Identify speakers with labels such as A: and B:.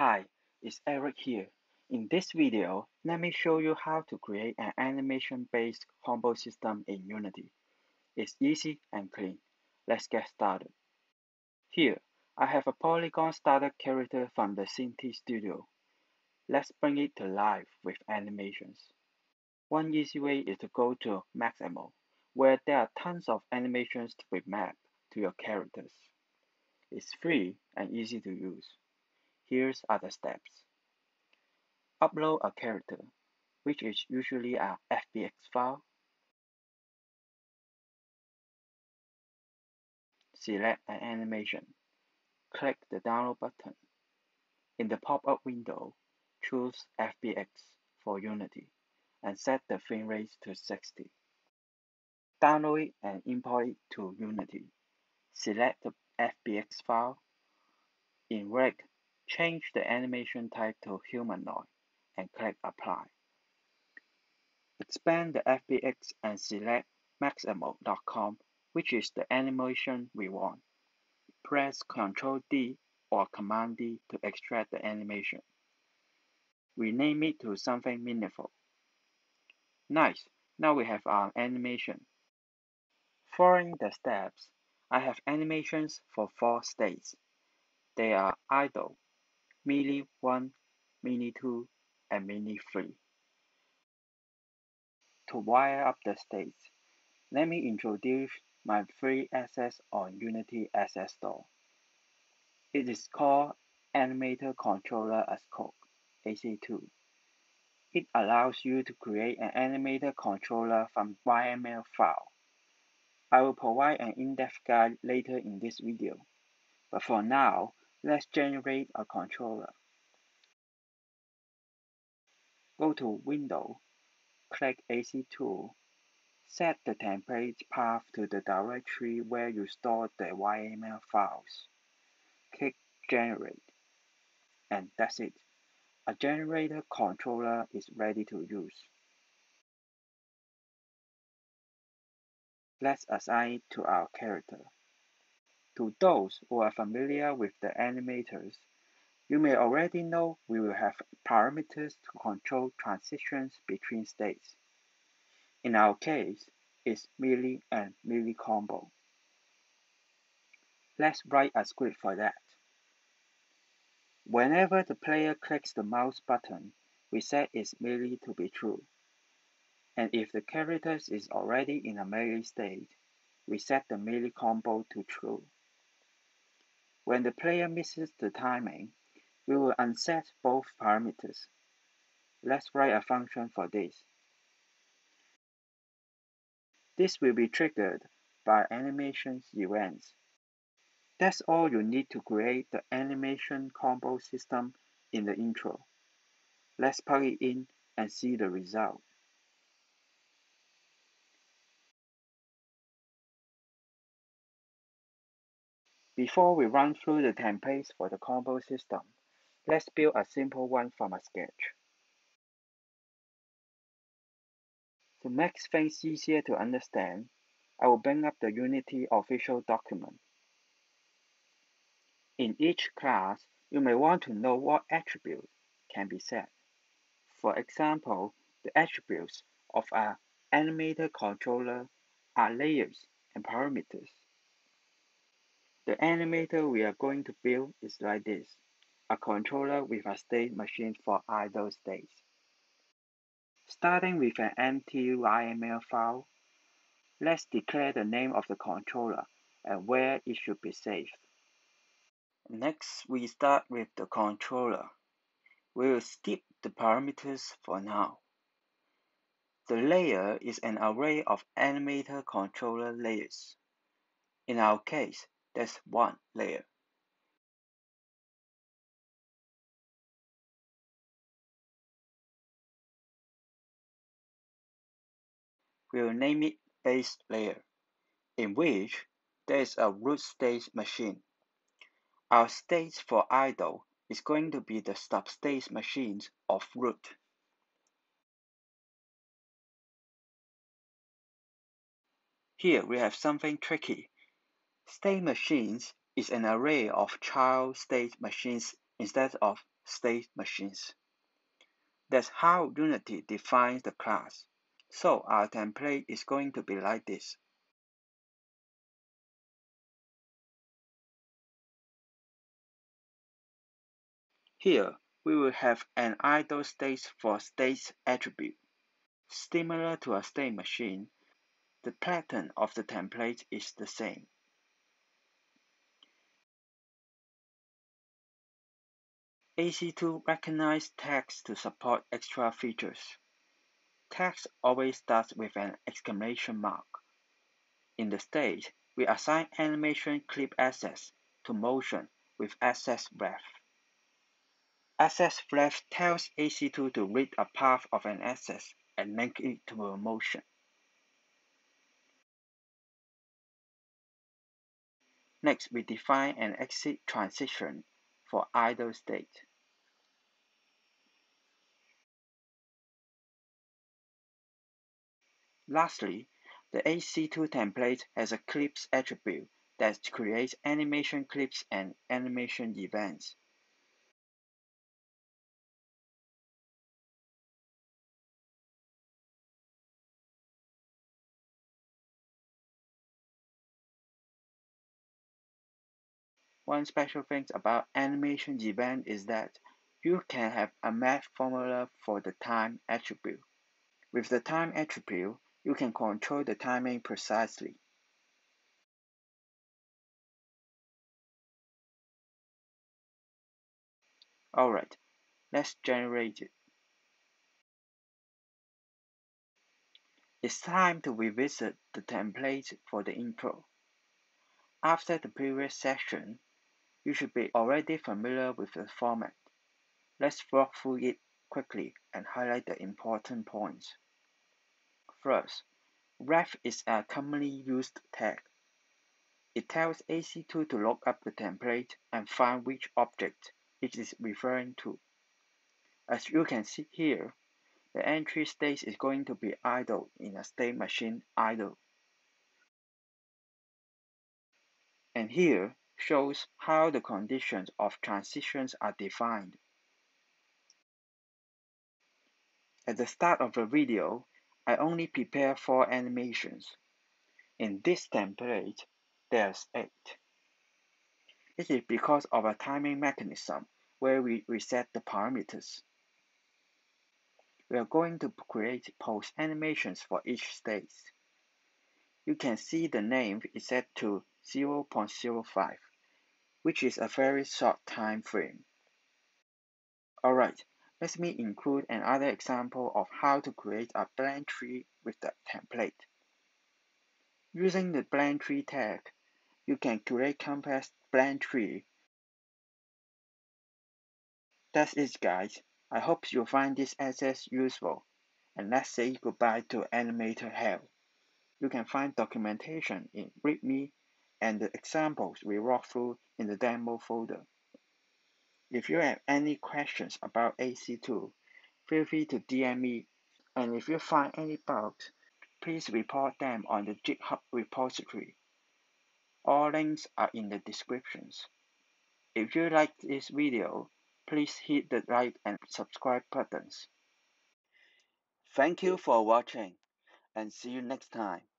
A: Hi, it's Eric here. In this video, let me show you how to create an animation-based combo system in Unity. It's easy and clean. Let's get started. Here, I have a polygon starter character from the Cintiq Studio. Let's bring it to life with animations. One easy way is to go to Maximo, where there are tons of animations to be mapped to your characters. It's free and easy to use. Here's other steps. Upload a character, which is usually a FBX file. Select an animation. Click the download button. In the pop-up window, choose FBX for Unity and set the frame rate to 60. Download it and import it to Unity. Select the FBX file. In Rig, change the animation type to humanoid and click Apply. Expand the FBX and select Maximo.com, which is the animation we want. Press Ctrl D or Command D to extract the animation. Rename it to something meaningful. Nice, now we have our animation. Following the steps, I have animations for 4 states. They are idle, melee 1, melee 2, and melee 3. To wire up the states, let me introduce my free access on Unity Asset Store. It is called Animator Controller as Code, AC2. It allows you to create an animator controller from YML file. I will provide an in-depth guide later in this video, but for now, let's generate a controller. Go to Window, click AC Tool, set the template path to the directory where you store the YML files. Click Generate, and that's it. A generator controller is ready to use. Let's assign it to our character. To those who are familiar with the animators, you may already know we will have parameters to control transitions between states. In our case, it's melee and melee combo. Let's write a script for that. Whenever the player clicks the mouse button, we set its melee to be true. And if the character is already in a melee state, we set the melee combo to true. When the player misses the timing, we will unset both parameters. Let's write a function for this. This will be triggered by animations events. That's all you need to create the animation combo system in the intro. Let's plug it in and see the result. Before we run through the templates for the combo system, let's build a simple one from a sketch. To make things easier to understand, I will bring up the Unity official document. In each class, you may want to know what attribute can be set. For example, the attributes of an animator controller are layers and parameters. The animator we are going to build is like this, a controller with a state machine for idle states. Starting with an empty YML file, let's declare the name of the controller and where it should be saved. Next, we start with the controller. We will skip the parameters for now. The layer is an array of animator controller layers. In our case, that's one layer. We will name it base layer, in which there is a root state machine. Our state for idle is going to be the substate machines of root. Here we have something tricky. State machines is an array of child state machines instead of state machines. That's how Unity defines the class. So our template is going to be like this. Here, we will have an idle state for states attribute. Similar to a state machine, the pattern of the template is the same. AC2 recognizes text to support extra features. Text always starts with an exclamation mark. In the state, we assign animation clip access to motion with access ref. Access ref tells AC2 to read a path of an access and link it to a motion. Next, we define an exit transition for idle state. Lastly, the AC2 template has a clips attribute that creates animation clips and animation events. One special thing about animation event is that you can have a math formula for the time attribute. With the time attribute, you can control the timing precisely. Alright, let's generate it. It's time to revisit the template for the intro. After the previous section, you should be already familiar with the format. Let's walk through it quickly and highlight the important points. First, ref is a commonly used tag. It tells AC2 to look up the template and find which object it is referring to. As you can see here, the entry state is going to be idle in a state machine idle. And here shows how the conditions of transitions are defined. At the start of the video, I only prepare 4 animations. In this template, there's 8. It is because of a timing mechanism where we reset the parameters. We are going to create post animations for each state. You can see the name is set to 0.05, which is a very short time frame. Alright, let me include another example of how to create a blend tree with the template. Using the blend tree tag, you can create complex blend tree. That's it guys. I hope you find this access useful. And let's say goodbye to Animator Hell. You can find documentation in README and the examples we walk through in the demo folder. If you have any questions about AC2, feel free to DM me, and if you find any bugs, please report them on the GitHub repository. All links are in the descriptions. If you like this video, please hit the like and subscribe buttons. Thank you for watching, and see you next time.